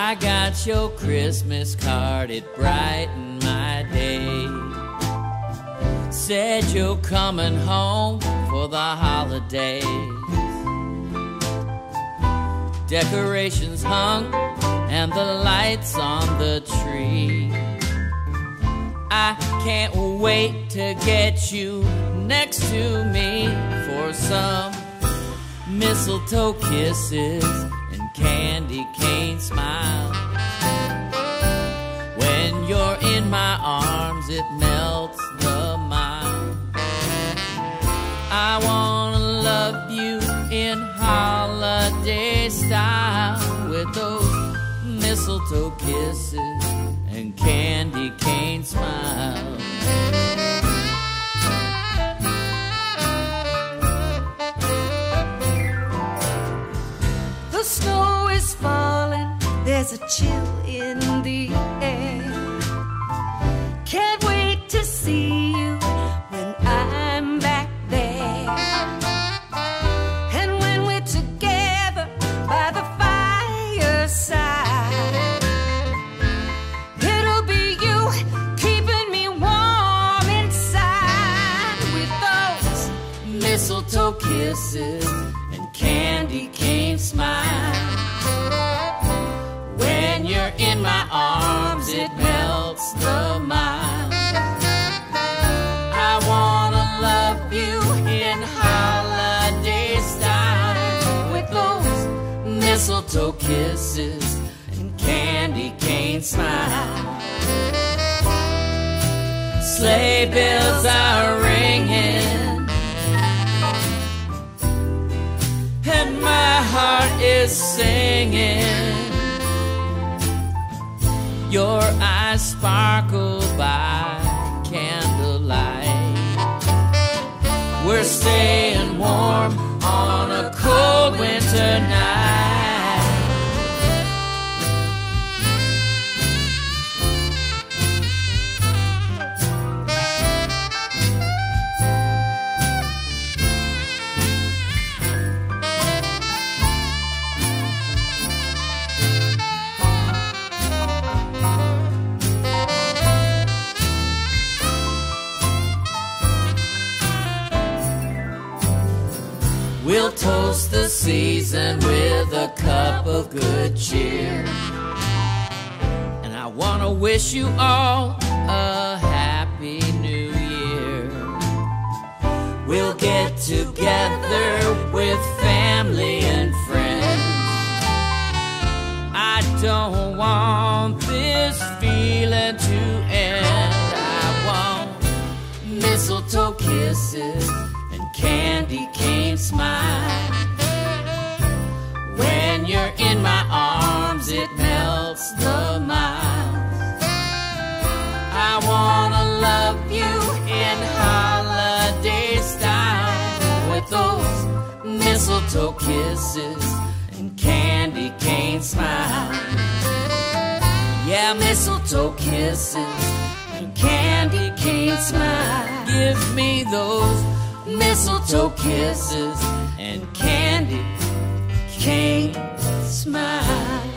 I got your Christmas card, it brightened my day. Said you're coming home for the holidays. Decorations hung and the lights on the tree. I can't wait to get you next to me for some mistletoe kisses and candy cane smiles. When you're in my arms, it melts the mind. I wanna love you in holiday style with those mistletoe kisses and candy cane smiles. The snow is falling, there's a chill in the air. Can't wait to see you when I'm back there. And when we're together by the fireside, it'll be you keeping me warm inside with those mistletoe kisses and candy cane smiles. When you're in my arms, it melts the mind. I wanna love you in holiday style with those mistletoe kisses and candy cane smiles. Sleigh bells are ringing and my heart is singing. Your eyes sparkle by candlelight. We're staying warm on a cold winter night. We'll toast the season with a cup of good cheer. And I want to wish you all a happy new year. We'll get together with family and friends. I don't want this feeling to end. I want mistletoe kisses and candy cane smile. When you're in my arms, it melts the miles. I wanna love you in holiday style with those mistletoe kisses and candy cane smile. Yeah, mistletoe kisses and candy cane smile. Give me those mistletoe kisses and candy cane smile.